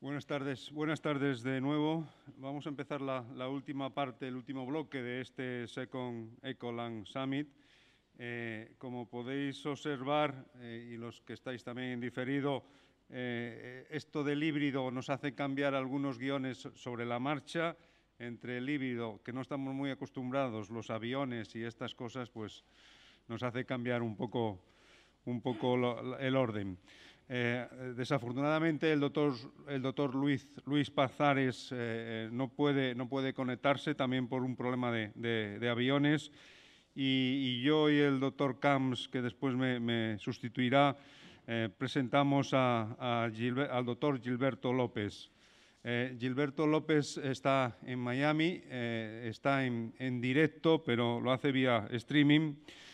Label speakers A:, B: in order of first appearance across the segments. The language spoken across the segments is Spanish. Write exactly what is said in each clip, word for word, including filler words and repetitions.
A: Buenas tardes, buenas tardes de nuevo. Vamos a empezar la, la última parte, el último bloque de este Second Ecoland Summit. Eh, como podéis observar, eh, y los que estáis también en diferido, eh, esto del híbrido nos hace cambiar algunos guiones sobre la marcha. Entre el híbrido, que no estamos muy acostumbrados, los aviones y estas cosas, pues nos hace cambiar un poco, un poco lo, el orden. Eh, desafortunadamente el doctor, el doctor Luis, Luis Pazares eh, no, puede, no puede conectarse también por un problema de, de, de aviones y, y yo y el doctor Camps, que después me, me sustituirá, eh, presentamos a, a Gilber, al doctor Gilberto López. Eh, Gilberto López está en Miami, eh, está en, en directo, pero lo hace vía streaming.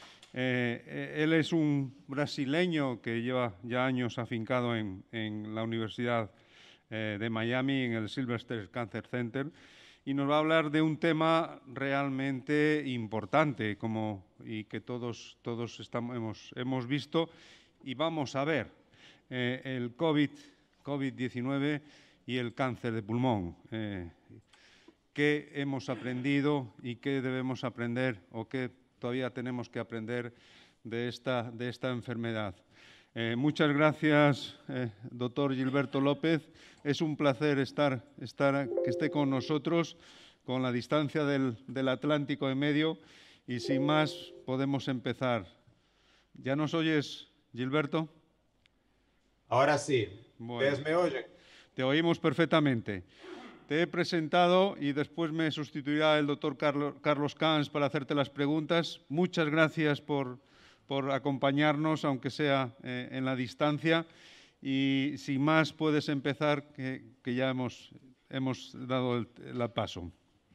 A: Eh, él es un brasileño que lleva ya años afincado en, en la Universidad eh, de Miami, en el Sylvester Cancer Center, y nos va a hablar de un tema realmente importante como, y que todos, todos estamos, hemos, hemos visto y vamos a ver, eh, el COVID, COVID diecinueve y el cáncer de pulmón. Eh, ¿Qué hemos aprendido y qué debemos aprender o qué todavía tenemos que aprender de esta, de esta enfermedad? Eh, muchas gracias, eh, doctor Gilberto López. Es un placer estar, estar, que esté con nosotros, con la distancia del, del Atlántico en medio. Y sin más, podemos empezar. ¿Ya nos oyes, Gilberto?
B: Ahora sí,
A: Bueno,
B: ¿ustedes me oyen?
A: te oímos perfectamente. Te he presentado y después me sustituirá el doctor Carlos, Carlos Camps para hacerte las preguntas. Muchas gracias por, por acompañarnos, aunque sea eh, en la distancia. Y sin más, puedes empezar, que, que ya hemos, hemos dado el, el paso.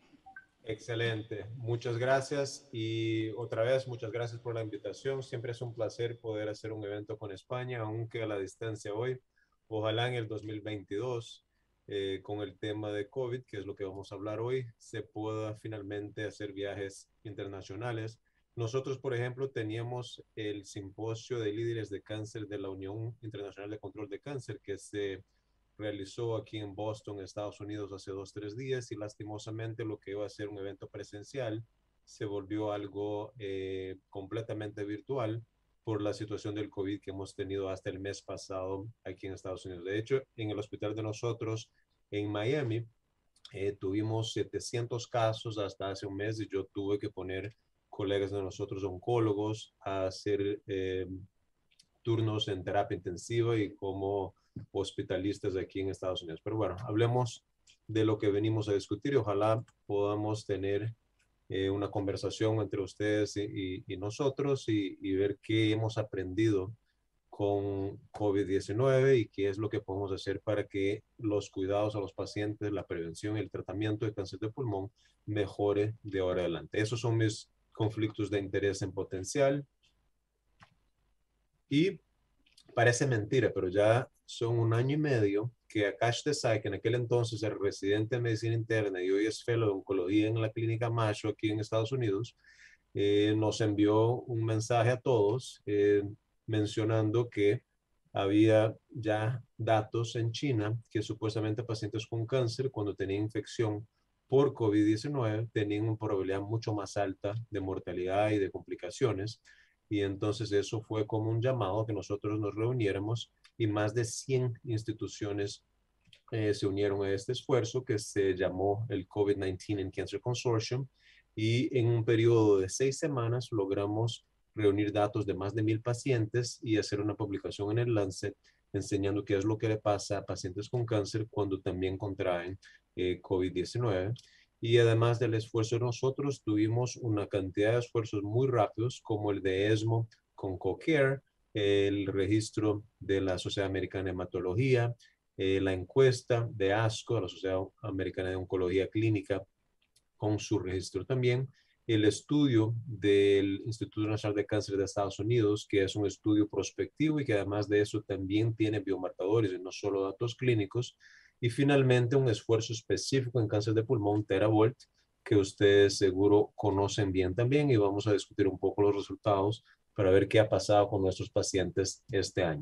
B: Excelente, muchas gracias y otra vez muchas gracias por la invitación. Siempre es un placer poder hacer un evento con España, aunque a la distancia hoy. Ojalá en el dos mil veintidós, eh, con el tema de COVID, que es lo que vamos a hablar hoy, se pueda finalmente hacer viajes internacionales. Nosotros, por ejemplo, teníamos el simposio de líderes de cáncer de la Unión Internacional de Control de Cáncer, que se realizó aquí en Boston, Estados Unidos, hace dos, tres días y lastimosamente lo que iba a ser un evento presencial se volvió algo eh, completamente virtual por la situación del COVID que hemos tenido hasta el mes pasado aquí en Estados Unidos. De hecho, en el hospital de nosotros en Miami eh, tuvimos setecientos casos hasta hace un mes y yo tuve que poner colegas de nosotros oncólogos a hacer eh, turnos en terapia intensiva y como hospitalistas aquí en Estados Unidos. Pero bueno, hablemos de lo que venimos a discutir y ojalá podamos tener eh, una conversación entre ustedes y, y, y nosotros y, y ver qué hemos aprendido con COVID diecinueve y qué es lo que podemos hacer para que los cuidados a los pacientes, la prevención y el tratamiento de cáncer de pulmón mejore de ahora adelante. Esos son mis conflictos de interés en potencial. Y parece mentira, pero ya son un año y medio que Akash Desai, que en aquel entonces era residente de medicina interna y hoy es fellow de oncología en la clínica Mayo aquí en Estados Unidos, eh, nos envió un mensaje a todos eh, mencionando que había ya datos en China que supuestamente pacientes con cáncer cuando tenían infección por COVID diecinueve tenían una probabilidad mucho más alta de mortalidad y de complicaciones. Y entonces eso fue como un llamado a que nosotros nos reuniéramos y más de cien instituciones eh, se unieron a este esfuerzo que se llamó el COVID diecinueve and Cancer Consortium y en un periodo de seis semanas logramos reunir datos de más de mil pacientes y hacer una publicación en el Lancet enseñando qué es lo que le pasa a pacientes con cáncer cuando también contraen eh, COVID diecinueve. Y además del esfuerzo de nosotros, tuvimos una cantidad de esfuerzos muy rápidos, como el de ESMO con CoCare, el registro de la Sociedad Americana de Hematología, eh, la encuesta de ASCO, la Sociedad Americana de Oncología Clínica, con su registro también, el estudio del Instituto Nacional de Cáncer de Estados Unidos, que es un estudio prospectivo y que además de eso también tiene biomarcadores y no solo datos clínicos, y finalmente un esfuerzo específico en cáncer de pulmón, Teravolt, que ustedes seguro conocen bien también y vamos a discutir un poco los resultados para ver qué ha pasado con nuestros pacientes este año.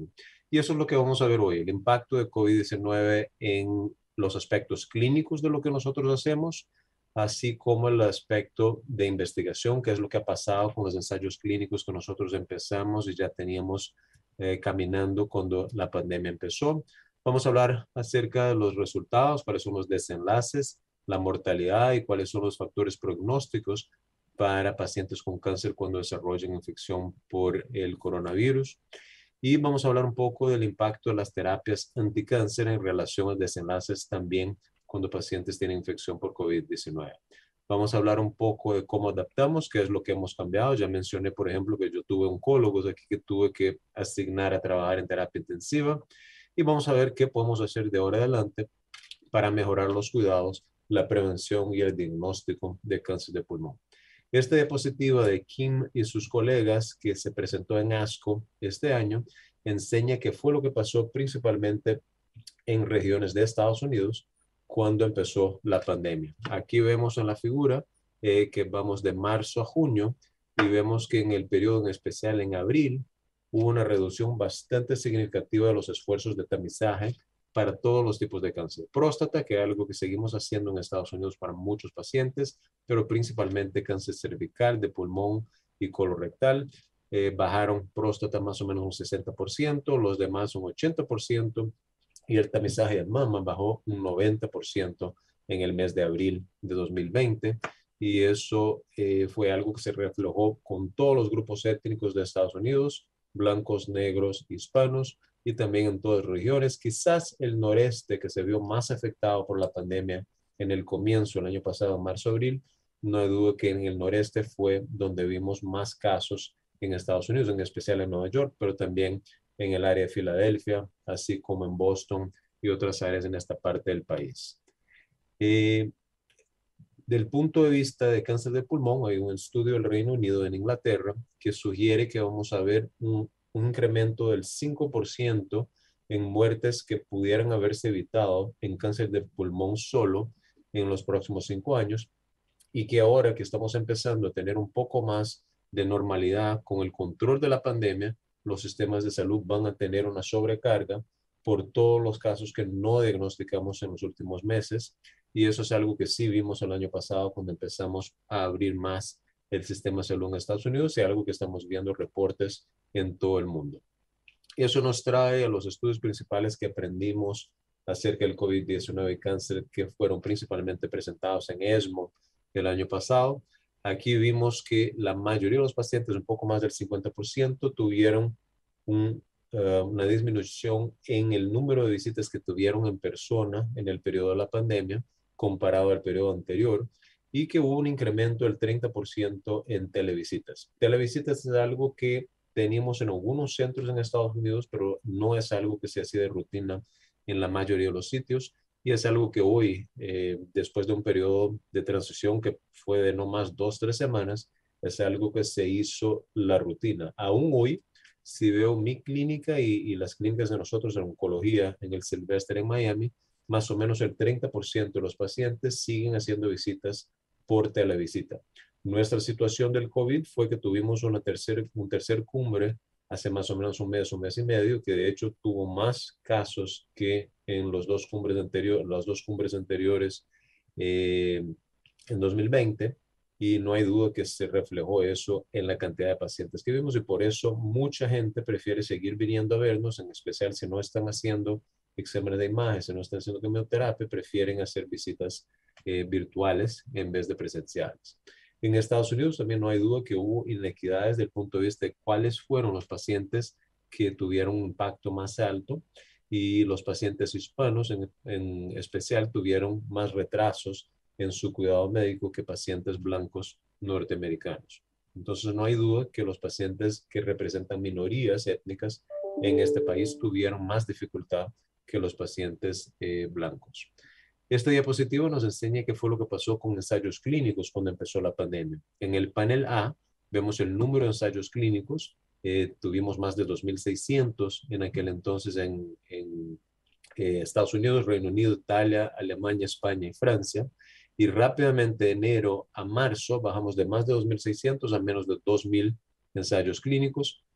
B: Y eso es lo que vamos a ver hoy, el impacto de COVID diecinueve en los aspectos clínicos de lo que nosotros hacemos, así como el aspecto de investigación, que es lo que ha pasado con los ensayos clínicos que nosotros empezamos y ya teníamos eh, caminando cuando la pandemia empezó. Vamos a hablar acerca de los resultados, cuáles son los desenlaces, la mortalidad y cuáles son los factores prognósticos para pacientes con cáncer cuando desarrollen infección por el coronavirus. Y vamos a hablar un poco del impacto de las terapias anticáncer en relación a desenlaces también cuando pacientes tienen infección por COVID diecinueve. Vamos a hablar un poco de cómo adaptamos, qué es lo que hemos cambiado. Ya mencioné, por ejemplo, que yo tuve oncólogos aquí que tuve que asignar a trabajar en terapia intensiva. Y vamos a ver qué podemos hacer de ahora adelante para mejorar los cuidados, la prevención y el diagnóstico de cáncer de pulmón. Esta diapositiva de Kim y sus colegas que se presentó en ASCO este año enseña qué fue lo que pasó principalmente en regiones de Estados Unidos cuando empezó la pandemia. Aquí vemos en la figura eh, que vamos de marzo a junio y vemos que en el periodo en especial en abril hubo una reducción bastante significativa de los esfuerzos de tamizaje para todos los tipos de cáncer. Próstata, que es algo que seguimos haciendo en Estados Unidos para muchos pacientes, pero principalmente cáncer cervical, de pulmón y colorectal. Eh, bajaron próstata más o menos un sesenta por ciento, los demás un ochenta por ciento, y el tamizaje de mama bajó un noventa por ciento en el mes de abril de dos mil veinte. Y eso eh, fue algo que se reflejó con todos los grupos étnicos de Estados Unidos, blancos, negros, hispanos, y también en todas las regiones. Quizás el noreste, que se vio más afectado por la pandemia en el comienzo, el año pasado, marzo-abril, no hay duda que en el noreste fue donde vimos más casos en Estados Unidos, en especial en Nueva York, pero también en el área de Filadelfia, así como en Boston y otras áreas en esta parte del país. Eh, del punto de vista de cáncer de pulmón, hay un estudio del Reino Unido en Inglaterra que sugiere que vamos a ver un, un incremento del cinco por ciento en muertes que pudieran haberse evitado en cáncer de pulmón solo en los próximos cinco años, y que ahora que estamos empezando a tener un poco más de normalidad con el control de la pandemia, los sistemas de salud van a tener una sobrecarga por todos los casos que no diagnosticamos en los últimos meses. Y eso es algo que sí vimos el año pasado cuando empezamos a abrir más el sistema de salud en Estados Unidos, y algo que estamos viendo reportes en todo el mundo. Eso nos trae a los estudios principales que aprendimos acerca del COVID diecinueve y cáncer, que fueron principalmente presentados en ESMO el año pasado. Aquí vimos que la mayoría de los pacientes, un poco más del cincuenta por ciento, tuvieron un, uh, una disminución en el número de visitas que tuvieron en persona en el periodo de la pandemia comparado al periodo anterior, y que hubo un incremento del treinta por ciento en televisitas. Televisitas es algo que teníamos en algunos centros en Estados Unidos, pero no es algo que se hacía de rutina en la mayoría de los sitios. Y es algo que hoy, eh, después de un periodo de transición que fue de no más dos, tres semanas, es algo que se hizo la rutina. Aún hoy, si veo mi clínica y, y las clínicas de nosotros en oncología en el Sylvester en Miami, más o menos el treinta por ciento de los pacientes siguen haciendo visitas por televisita. Nuestra situación del COVID fue que tuvimos una tercer, un tercer cumbre hace más o menos un mes, un mes y medio, que de hecho tuvo más casos que en los dos cumbres, anterior, las dos cumbres anteriores eh, en dos mil veinte, y no hay duda que se reflejó eso en la cantidad de pacientes que vimos, y por eso mucha gente prefiere seguir viniendo a vernos, en especial si no están haciendo exámenes de imagen, si no están haciendo quimioterapia, prefieren hacer visitas eh, virtuales en vez de presenciales. En Estados Unidos también no hay duda que hubo inequidades desde el punto de vista de cuáles fueron los pacientes que tuvieron un impacto más alto, y los pacientes hispanos en, en especial tuvieron más retrasos en su cuidado médico que pacientes blancos norteamericanos. Entonces no hay duda que los pacientes que representan minorías étnicas en este país tuvieron más dificultad que los pacientes eh, blancos. Esta diapositiva nos enseña qué fue lo que pasó con ensayos clínicos cuando empezó la pandemia. En el panel A vemos el número de ensayos clínicos. Eh, tuvimos más de dos mil seiscientos en aquel entonces en, en eh, Estados Unidos, Reino Unido, Italia, Alemania, España y Francia. Y rápidamente de enero a marzo bajamos de más de dos mil seiscientos a menos de dos mil ensayos clínicos.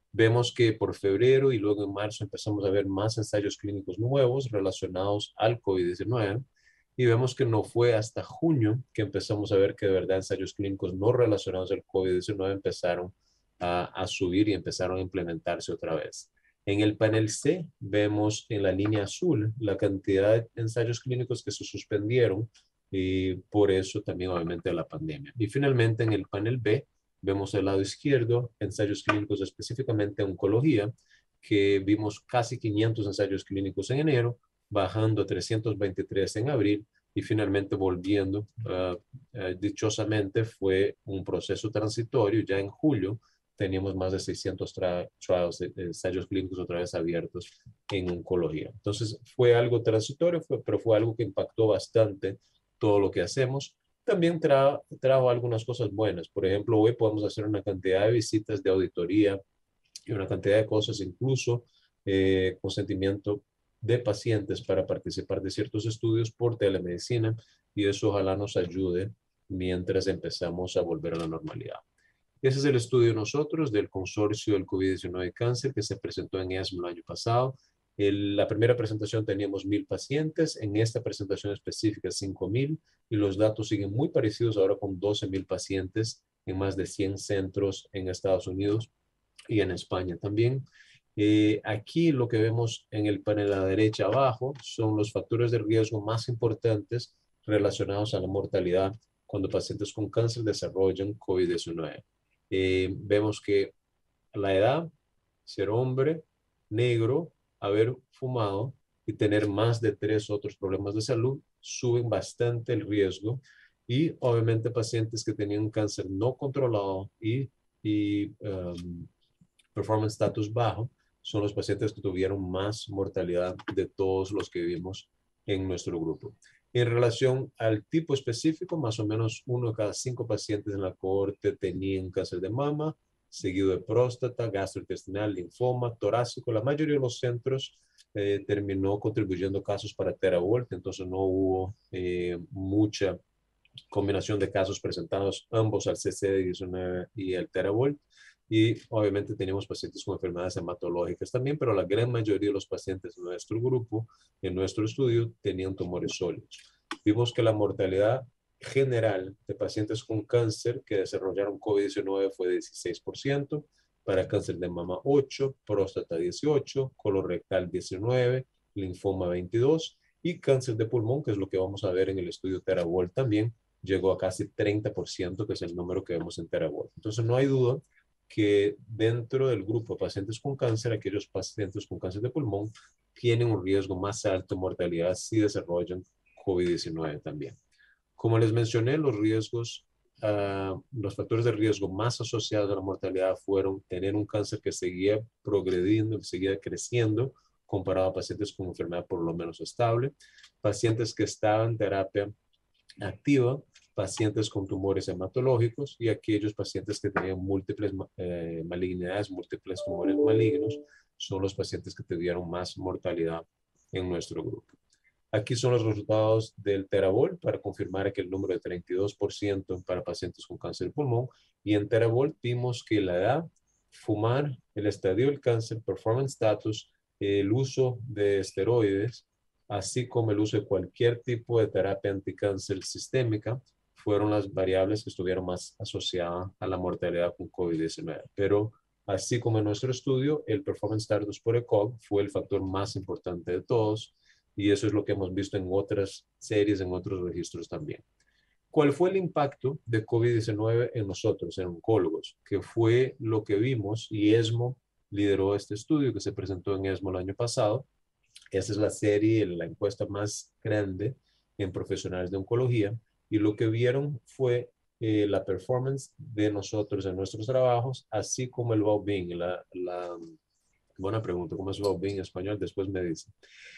B: Vemos que por febrero y luego en marzo empezamos a ver más ensayos clínicos nuevos relacionados al COVID diecinueve y vemos que no fue hasta junio que empezamos a ver que de verdad ensayos clínicos no relacionados al COVID diecinueve empezaron a, a subir y empezaron a implementarse otra vez. En el panel C vemos en la línea azul la cantidad de ensayos clínicos que se suspendieron y por eso también obviamente la pandemia. Y finalmente en el panel B vemos el lado izquierdo ensayos clínicos específicamente en oncología, que vimos casi quinientos ensayos clínicos en enero, bajando a trescientos veintitrés en abril y finalmente volviendo. Uh, uh, dichosamente fue un proceso transitorio. Ya en julio teníamos más de seiscientos trials, de, de ensayos clínicos otra vez abiertos en oncología. Entonces fue algo transitorio, fue, pero fue algo que impactó bastante todo lo que hacemos. También tra trajo algunas cosas buenas. Por ejemplo, hoy podemos hacer una cantidad de visitas de auditoría y una cantidad de cosas, incluso eh, consentimiento de pacientes para participar de ciertos estudios por telemedicina, y eso ojalá nos ayude mientras empezamos a volver a la normalidad. Ese es el estudio de nosotros del consorcio del COVID diecinueve cáncer que se presentó en ESMO el año pasado. El, la primera presentación teníamos mil pacientes, en esta presentación específica cinco mil, y los datos siguen muy parecidos ahora con doce mil pacientes en más de cien centros en Estados Unidos y en España también. Eh, aquí lo que vemos en el panel a la derecha abajo son los factores de riesgo más importantes relacionados a la mortalidad cuando pacientes con cáncer desarrollan COVID diecinueve. Eh, vemos que la edad, ser hombre, negro, haber fumado y tener más de tres otros problemas de salud suben bastante el riesgo, y obviamente pacientes que tenían cáncer no controlado y, y um, performance status bajo son los pacientes que tuvieron más mortalidad de todos los que vimos en nuestro grupo. En relación al tipo específico, más o menos uno de cada cinco pacientes en la cohorte tenían cáncer de mama, seguido de próstata, gastrointestinal, linfoma, torácico. La mayoría de los centros eh, terminó contribuyendo casos para Theravolt, entonces no hubo eh, mucha combinación de casos presentados ambos al C C D diecinueve y al Theravolt. Y obviamente teníamos pacientes con enfermedades hematológicas también, pero la gran mayoría de los pacientes en nuestro grupo, en nuestro estudio, tenían tumores sólidos. Vimos que la mortalidad general de pacientes con cáncer que desarrollaron COVID diecinueve fue de dieciséis por ciento, para cáncer de mama ocho por ciento, próstata dieciocho por ciento, colorectal diecinueve por ciento, linfoma veintidós por ciento, y cáncer de pulmón, que es lo que vamos a ver en el estudio Theravolt también, llegó a casi treinta por ciento, que es el número que vemos en Theravolt. Entonces no hay duda que dentro del grupo de pacientes con cáncer, aquellos pacientes con cáncer de pulmón tienen un riesgo más alto de mortalidad si desarrollan COVID diecinueve también. Como les mencioné, los riesgos, uh, los factores de riesgo más asociados a la mortalidad fueron tener un cáncer que seguía progrediendo, que seguía creciendo, comparado a pacientes con enfermedad por lo menos estable, pacientes que estaban en terapia activa, pacientes con tumores hematológicos y aquellos pacientes que tenían múltiples eh, malignidades, múltiples tumores malignos, son los pacientes que tuvieron más mortalidad en nuestro grupo. Aquí son los resultados del Theravolt para confirmar que el número de treinta y dos por ciento para pacientes con cáncer de pulmón, y en Theravolt vimos que la edad, fumar, el estadio del cáncer, performance status, el uso de esteroides, así como el uso de cualquier tipo de terapia anticáncer sistémica, fueron las variables que estuvieron más asociadas a la mortalidad con COVID diecinueve. Pero así como en nuestro estudio, el performance status por ECOG fue el factor más importante de todos, y eso es lo que hemos visto en otras series, en otros registros también. ¿Cuál fue el impacto de COVID diecinueve en nosotros, en oncólogos? Que fue lo que vimos, y ESMO lideró este estudio que se presentó en ESMO el año pasado. Esa es la serie, la encuesta más grande en profesionales de oncología, y lo que vieron fue eh, la performance de nosotros en nuestros trabajos, así como el well-being. La, la, buena pregunta, ¿cómo es well-being en español? Después me dicen.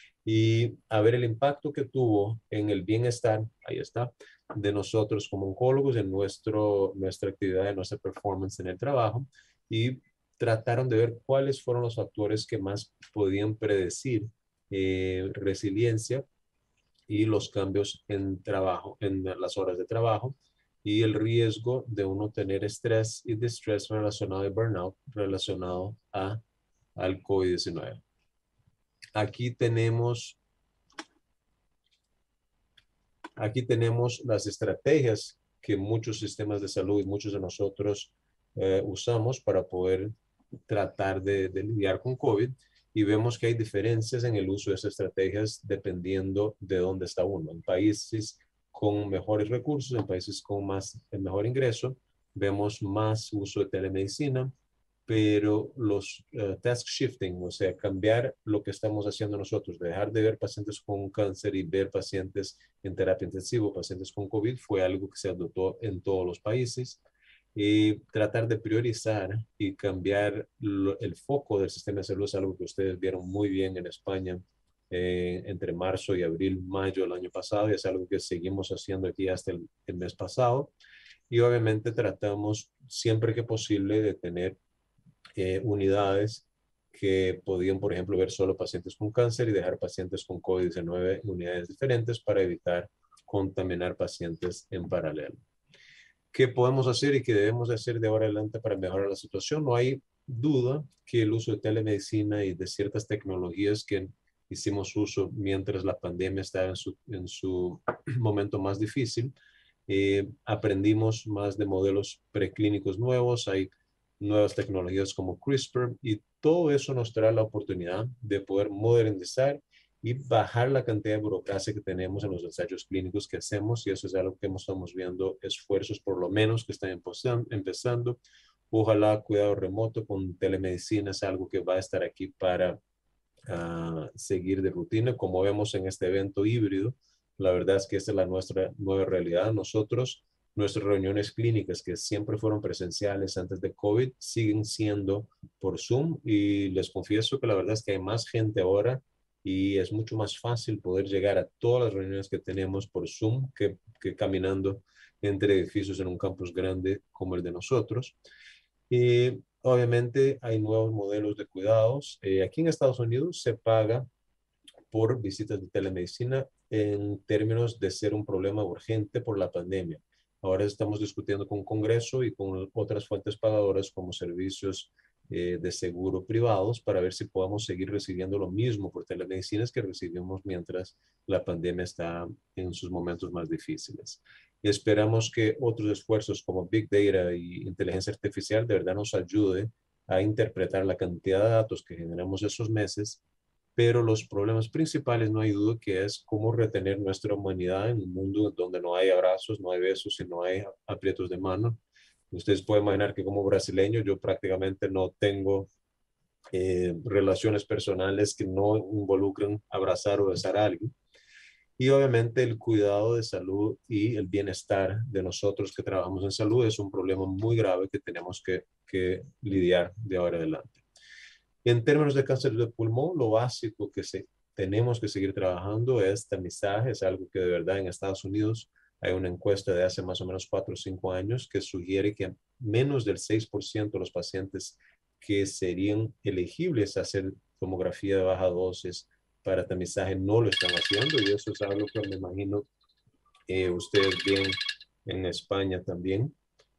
B: Y a ver el impacto que tuvo en el bienestar, ahí está, de nosotros como oncólogos en nuestro, nuestra actividad, en nuestra performance en el trabajo, y trataron de ver cuáles fueron los factores que más podían predecir eh, resiliencia y los cambios en trabajo, en las horas de trabajo, y el riesgo de uno tener estrés y distrés relacionado y burnout relacionado a, al COVID diecinueve. Aquí tenemos, aquí tenemos las estrategias que muchos sistemas de salud y muchos de nosotros eh, usamos para poder tratar de, de lidiar con COVID, y vemos que hay diferencias en el uso de esas estrategias dependiendo de dónde está uno. En países con mejores recursos, en países con más, el mejor ingreso, vemos más uso de telemedicina, pero los uh, task shifting, o sea, cambiar lo que estamos haciendo nosotros, dejar de ver pacientes con cáncer y ver pacientes en terapia intensiva, pacientes con COVID, fue algo que se adoptó en todos los países. Y tratar de priorizar y cambiar lo, el foco del sistema de salud es algo que ustedes vieron muy bien en España eh, entre marzo y abril, mayo del año pasado, y es algo que seguimos haciendo aquí hasta el, el mes pasado. Y obviamente tratamos siempre que posible de tener eh, unidades que podían, por ejemplo, ver solo pacientes con cáncer y dejar pacientes con COVID diecinueve en unidades diferentes para evitar contaminar pacientes en paralelo. ¿Qué podemos hacer y qué debemos hacer de ahora adelante para mejorar la situación? No hay duda que el uso de telemedicina y de ciertas tecnologías que hicimos uso mientras la pandemia estaba en su, en su momento más difícil, eh, aprendimos más de modelos preclínicos nuevos, hay nuevas tecnologías como CRISPR, y todo eso nos trae la oportunidad de poder modernizar y bajar la cantidad de burocracia que tenemos en los ensayos clínicos que hacemos, y eso es algo que estamos viendo esfuerzos por lo menos que están empezando. Ojalá cuidado remoto con telemedicina es algo que va a estar aquí para uh, seguir de rutina, como vemos en este evento híbrido. La verdad es que esta es la nuestra nueva realidad. Nosotros, nuestras reuniones clínicas que siempre fueron presenciales antes de COVID, siguen siendo por Zoom, y les confieso que la verdad es que hay más gente ahora y es mucho más fácil poder llegar a todas las reuniones que tenemos por Zoom que, que caminando entre edificios en un campus grande como el de nosotros. Y obviamente hay nuevos modelos de cuidados. Eh, aquí en Estados Unidos se paga por visitas de telemedicina en términos de ser un problema urgente por la pandemia. Ahora estamos discutiendo con Congreso y con otras fuentes pagadoras como servicios eh, de seguro privados para ver si podamos seguir recibiendo lo mismo por telemedicinas que recibimos mientras la pandemia está en sus momentos más difíciles. Y esperamos que otros esfuerzos como Big Data y inteligencia artificial de verdad nos ayude a interpretar la cantidad de datos que generamos esos meses, pero los problemas principales no hay duda que es cómo retener nuestra humanidad en un mundo donde no hay abrazos, no hay besos y no hay aprietos de mano. Ustedes pueden imaginar que como brasileño yo prácticamente no tengo eh, relaciones personales que no involucren abrazar o besar a alguien. Y obviamente el cuidado de salud y el bienestar de nosotros que trabajamos en salud es un problema muy grave que tenemos que, que lidiar de ahora en adelante. En términos de cáncer de pulmón, lo básico que se, tenemos que seguir trabajando es tamizaje. Es algo que de verdad en Estados Unidos hay una encuesta de hace más o menos cuatro o cinco años que sugiere que menos del seis por ciento de los pacientes que serían elegibles a hacer tomografía de baja dosis para tamizaje no lo están haciendo, y eso es algo que me imagino eh, ustedes ven en España también.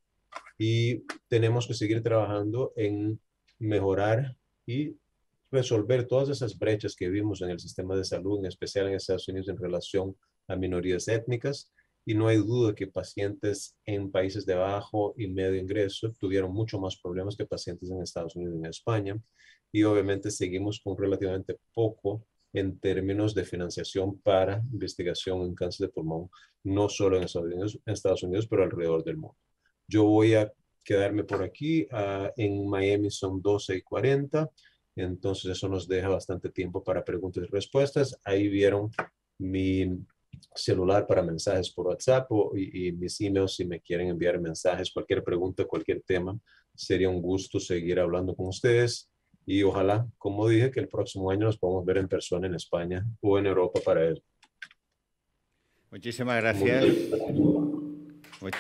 B: Y tenemos que seguir trabajando en mejorar y resolver todas esas brechas que vimos en el sistema de salud, en especial en Estados Unidos en relación a minorías étnicas. Y no hay duda que pacientes en países de bajo y medio ingreso tuvieron mucho más problemas que pacientes en Estados Unidos y en España. Y obviamente seguimos con relativamente poco en términos de financiación para investigación en cáncer de pulmón, no solo en Estados Unidos, en Estados Unidos pero alrededor del mundo. Yo voy a quedarme por aquí. Uh, en Miami son doce y cuarenta. Entonces eso nos deja bastante tiempo para preguntas y respuestas. Ahí vieron mi celular para mensajes por WhatsApp o, y, y mis emails si me quieren enviar mensajes, cualquier pregunta, cualquier tema. Sería un gusto seguir hablando con ustedes. Y ojalá, como dije, que el próximo año nos podamos ver en persona en España o en Europa para eso.
C: Muchísimas gracias. Much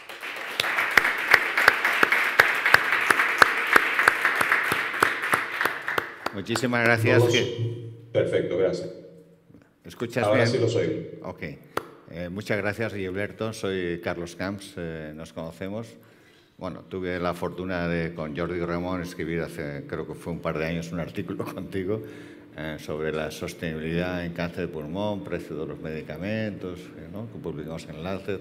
C: Muchísimas gracias.
B: No los... que... Perfecto, gracias.
C: ¿Escuchas
B: Ahora
C: bien?
B: sí lo soy.
C: Ok. Eh, muchas gracias, Gilberto. Soy Carlos Camps, eh, nos conocemos. Bueno, tuve la fortuna de con Jordi Ramón escribir hace, creo que fue un par de años, un artículo contigo eh, sobre la sostenibilidad en cáncer de pulmón, precio de los medicamentos, eh, ¿no? que publicamos en Lancet.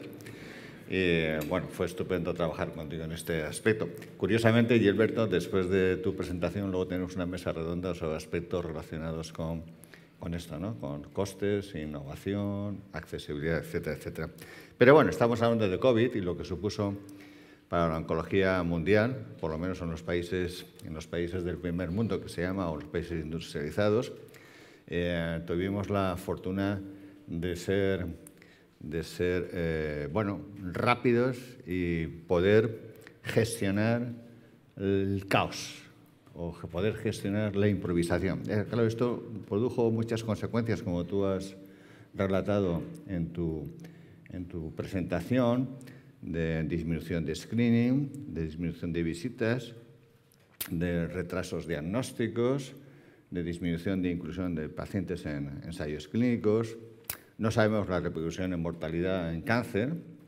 C: Y bueno, fue estupendo trabajar contigo en este aspecto. Curiosamente, Gilberto, después de tu presentación, luego tenemos una mesa redonda sobre aspectos relacionados con, con esto, ¿no? Con costes, innovación, accesibilidad, etcétera, etcétera. Pero bueno, estamos hablando de COVID y lo que supuso para la oncología mundial, por lo menos en los países, en los países del primer mundo, que se llama, o los países industrializados. Eh, tuvimos la fortuna de ser... de ser eh, bueno, rápidos y poder gestionar el caos o poder gestionar la improvisación. Eh, claro, esto produjo muchas consecuencias, como tú has relatado en tu, en tu presentación, de disminución de screening, de disminución de visitas, de retrasos diagnósticos, de disminución de inclusión de pacientes en ensayos clínicos. No sabemos la repercusión en mortalidad en cáncer,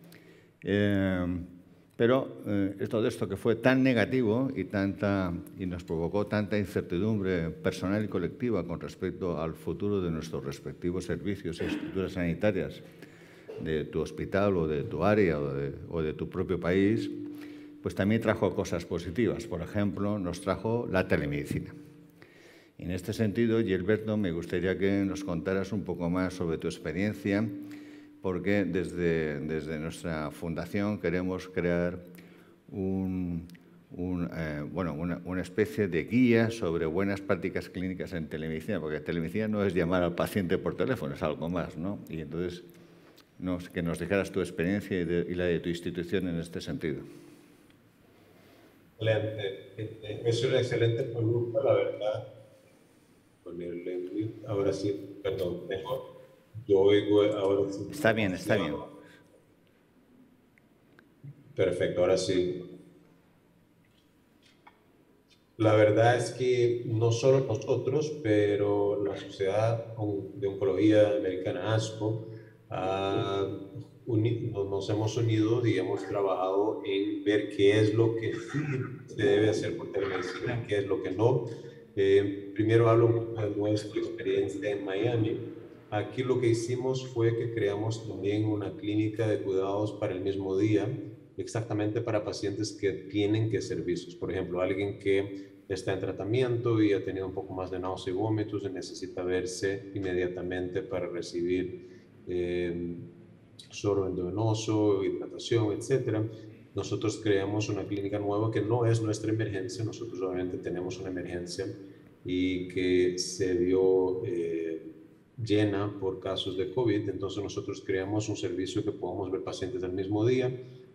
C: eh, pero eh, todo esto que fue tan negativo y, tanta, y nos provocó tanta incertidumbre personal y colectiva con respecto al futuro de nuestros respectivos servicios y estructuras sanitarias de tu hospital o de tu área o de, o de tu propio país, pues también trajo cosas positivas. Por ejemplo, nos trajo la telemedicina. En este sentido, Gilberto, me gustaría que nos contaras un poco más sobre tu experiencia, porque desde, desde nuestra fundación queremos crear un, un, eh, bueno, una, una especie de guía sobre buenas prácticas clínicas en telemedicina, porque telemedicina no es llamar al paciente por teléfono, es algo más, ¿no? Y entonces, nos, que nos dijeras tu experiencia y, de, y la de tu institución en este sentido.
B: Excelente. Es una excelente pregunta, la verdad. Ponerle ahora sí, perdón, mejor. Yo oigo ahora sí.
C: Está bien, está bien.
B: Perfecto, ahora sí. La verdad es que no solo nosotros, pero la Sociedad de Oncología Americana, ASCO, ha unido, nos hemos unido y hemos trabajado en ver qué es lo que se debe hacer por telemedicina, qué es lo que no. Eh, primero hablo de nuestra experiencia en Miami. Aquí lo que hicimos fue que creamos también una clínica de cuidados para el mismo día, exactamente para pacientes que tienen que servicios. Por ejemplo, alguien que está en tratamiento y ha tenido un poco más de náuseas y vómitos y necesita verse inmediatamente para recibir eh, suero endovenoso, hidratación, etcétera. Nosotros creamos una clínica nueva que no es nuestra emergencia. Nosotros obviamente tenemos una emergencia y que se vio eh, llena por casos de COVID. Entonces nosotros creamos un servicio que podamos ver pacientes al mismo día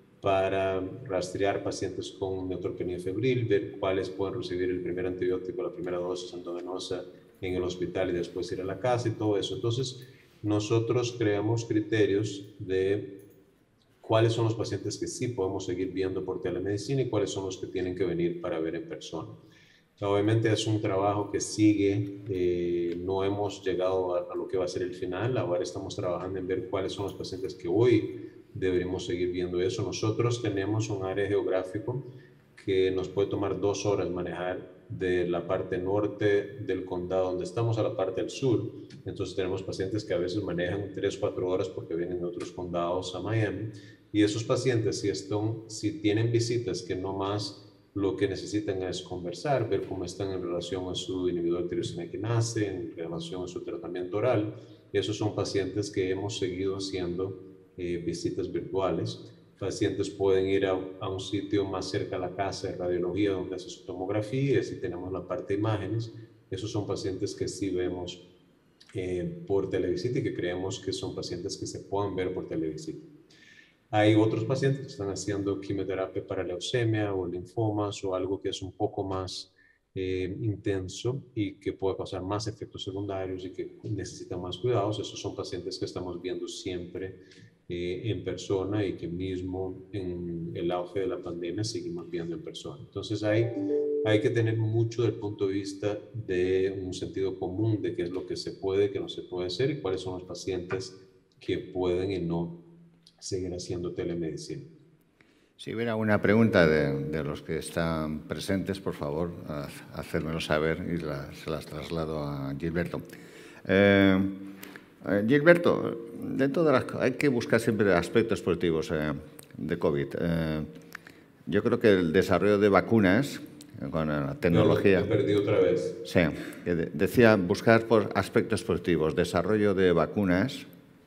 B: para rastrear pacientes con neutropenia febril, ver cuáles pueden recibir el primer antibiótico, la primera dosis endovenosa en el hospital y después ir a la casa y todo eso. Entonces nosotros creamos criterios de cuáles son los pacientes que sí podemos seguir viendo por telemedicina y cuáles son los que tienen que venir para ver en persona. Obviamente es un trabajo que sigue, eh, no hemos llegado a, a lo que va a ser el final. Ahora estamos trabajando en ver cuáles son los pacientes que hoy deberíamos seguir viendo eso. Nosotros tenemos un área geográfico que nos puede tomar dos horas manejar de la parte norte del condado donde estamos a la parte del sur. Entonces tenemos pacientes que a veces manejan tres, cuatro horas porque vienen de otros condados a Miami. Y esos pacientes, si, están, si tienen visitas que no más lo que necesitan es conversar, ver cómo están en relación a su inhibidor de tirosina quinasa, en relación a su tratamiento oral, esos son pacientes que hemos seguido haciendo eh, visitas virtuales. Pacientes pueden ir a, a un sitio más cerca a la casa de radiología donde hace su tomografía y si tenemos la parte de imágenes. Esos son pacientes que sí vemos eh, por televisita y que creemos que son pacientes que se pueden ver por televisita. Hay otros pacientes que están haciendo quimioterapia para leucemia o linfomas o algo que es un poco más eh, intenso y que puede causar más efectos secundarios y que necesitan más cuidados. Esos son pacientes que estamos viendo siempre eh, en persona y que mismo en el auge de la pandemia seguimos viendo en persona. Entonces hay, hay que tener mucho del punto de vista de un sentido común de qué es lo que se puede, qué no se puede hacer y cuáles son los pacientes que pueden y no seguir haciendo telemedicina.
C: Si hubiera una pregunta de, de los que están presentes, por favor, hacérmelo saber y la, se las traslado a Gilberto. Eh, eh, Gilberto, dentro de las, hay que buscar siempre aspectos positivos eh, de COVID. Eh, yo creo que el desarrollo de vacunas con la tecnología...
B: Me perdí otra vez.
C: Sí, que de, decía buscar por aspectos positivos, desarrollo de vacunas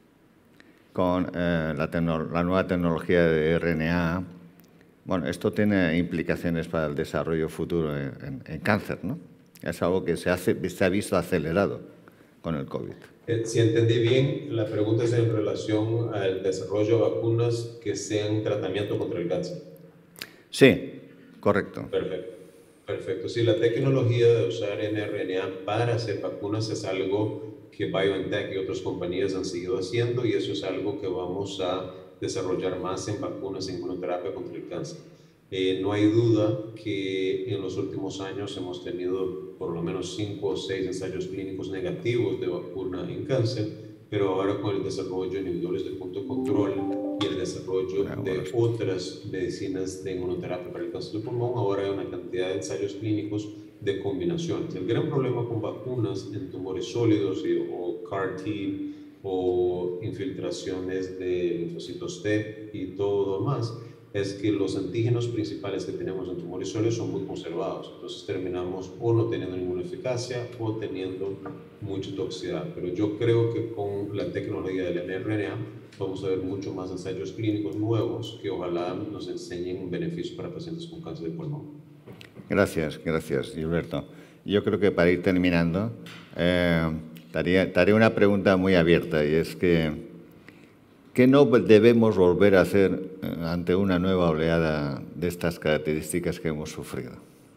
C: con eh, la, la nueva tecnología de R N A. Bueno, esto tiene implicaciones para el desarrollo futuro en, en, en cáncer, ¿no? Es algo que se, hace, se ha visto acelerado con el COVID.
B: Eh, si entendí bien, la pregunta es en relación al desarrollo de vacunas que sean tratamiento contra el cáncer.
C: Sí, correcto.
B: Perfecto. Perfecto. Sí, la tecnología de usar N R N A para hacer vacunas es algo que BioNTech y otras compañías han seguido haciendo y eso es algo que vamos a desarrollar más en vacunas en inmunoterapia contra el cáncer. Eh, no hay duda que en los últimos años hemos tenido por lo menos cinco o seis ensayos clínicos negativos de vacuna en cáncer, pero ahora con el desarrollo de inhibidores de punto control y el desarrollo de otras medicinas de inmunoterapia para el cáncer de pulmón, ahora hay una cantidad de ensayos clínicos de combinaciones. El gran problema con vacunas en tumores sólidos y, o C A R T o infiltraciones de linfocitos T y todo lo demás es que los antígenos principales que tenemos en tumores sólidos son muy conservados. Entonces terminamos o no teniendo ninguna eficacia o teniendo mucha toxicidad. Pero yo creo que con la tecnología del N R N A vamos a ver mucho más ensayos clínicos nuevos que ojalá nos enseñen un beneficio para pacientes con cáncer de pulmón.
C: Gracias, gracias, Gilberto. Yo creo que para ir terminando, eh, te haré una pregunta muy abierta y es que ¿qué no debemos volver a hacer ante una nueva oleada de estas características que hemos sufrido?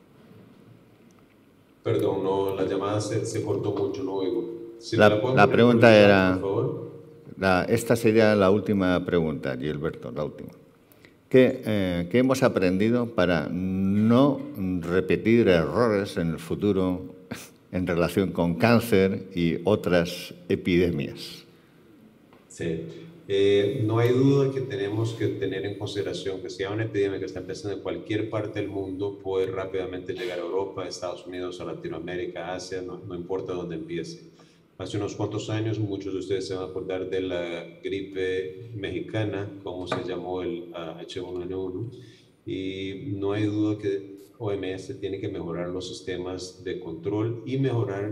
B: Perdón, no, la llamada se, se cortó mucho, no oigo. Si
C: la,
B: la,
C: la pregunta era,
B: por favor.
C: La, esta sería la última pregunta, Gilberto, la última. ¿Qué, eh, ¿Qué hemos aprendido para no repetir errores en el futuro en relación con cáncer y otras epidemias?
B: Sí. Eh, no hay duda que tenemos que tener en consideración que si hay una epidemia que está empezando en cualquier parte del mundo, puede rápidamente llegar a Europa, a Estados Unidos, a Latinoamérica, Asia, no, no importa dónde empiece. Hace unos cuantos años, muchos de ustedes se van a acordar de la gripe mexicana, como se llamó el uh, H uno N uno, y no hay duda que O M S tiene que mejorar los sistemas de control y mejorar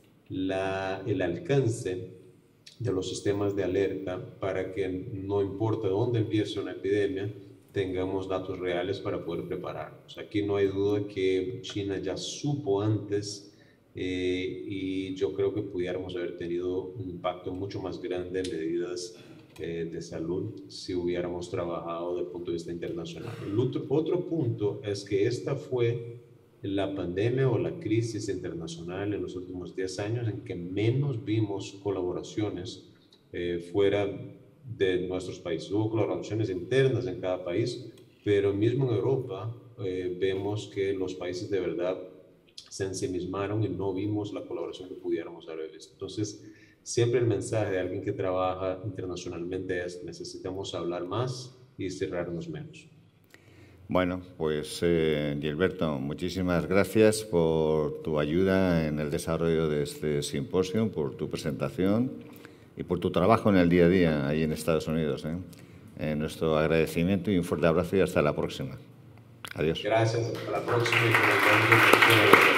B: la, el alcance de los sistemas de alerta para que no importa dónde empiece una epidemia, tengamos datos reales para poder prepararnos. Aquí no hay duda que China ya supo antes eh, y yo creo que pudiéramos haber tenido un impacto mucho más grande en medidas eh, de salud si hubiéramos trabajado desde el punto de vista internacional. El otro, otro punto es que esta fue la pandemia o la crisis internacional en los últimos diez años en que menos vimos colaboraciones eh, fuera de nuestros países. Hubo colaboraciones internas en cada país, pero mismo en Europa eh, vemos que los países de verdad se ensimismaron y no vimos la colaboración que pudiéramos haber visto. Entonces, siempre el mensaje de alguien que trabaja internacionalmente es necesitamos hablar más y cerrarnos menos.
C: Bueno, pues eh, Gilberto, muchísimas gracias por tu ayuda en el desarrollo de este simposio, por tu presentación y por tu trabajo en el día a día ahí en Estados Unidos. ¿eh? Eh, nuestro agradecimiento y un fuerte abrazo y hasta la próxima. Adiós.
B: Gracias, hasta la próxima y